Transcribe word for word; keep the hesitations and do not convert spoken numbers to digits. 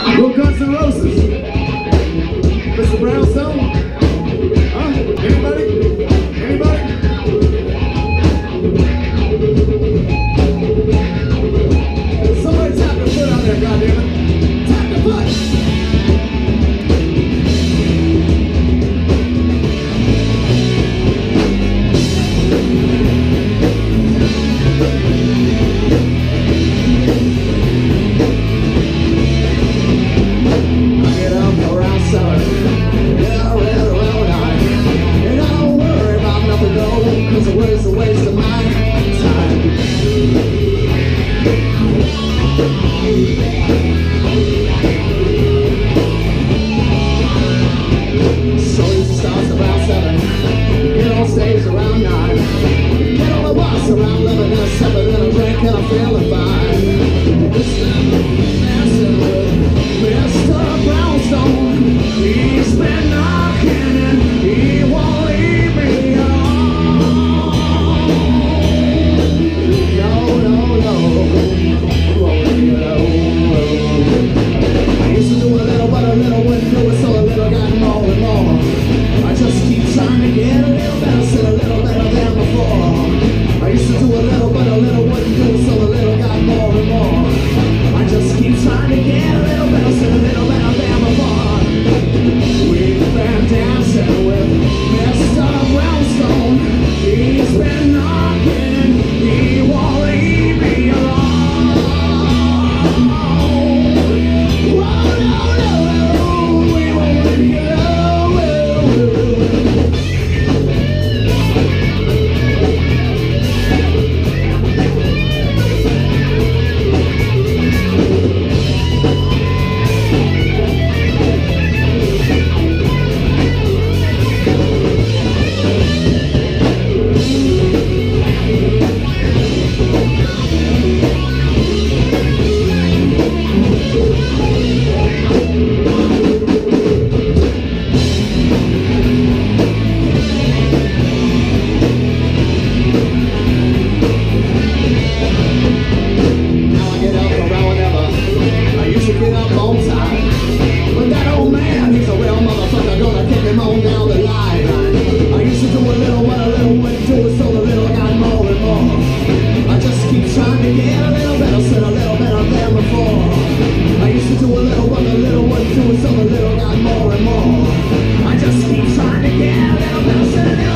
Go Guns N' Roses. Mister Brownstone? Huh? Anybody? Anybody? Somebody tap your foot out there, goddammit. Tap your foot! Around living in a seven and a drink and I'm feeling fine. Dancing with Mister Brownstone. He's been knocking and he won't leave me alone. No, no, no, won't leave me alone. I used to do a little, but a little wouldn't do it, so a little got more and more. I just keep trying to get a little better, still a little better than before. I used to do a little, but a little wouldn't do, so a little got more and more. I just keep trying to get a little better, so a little better than before. We've been dancing with Mister Brownstone. He's been knocking, he won't leave me alone. Whoa, no, no, no, we won't leave you alone. So a little got more and more. I just keep trying to get a little better.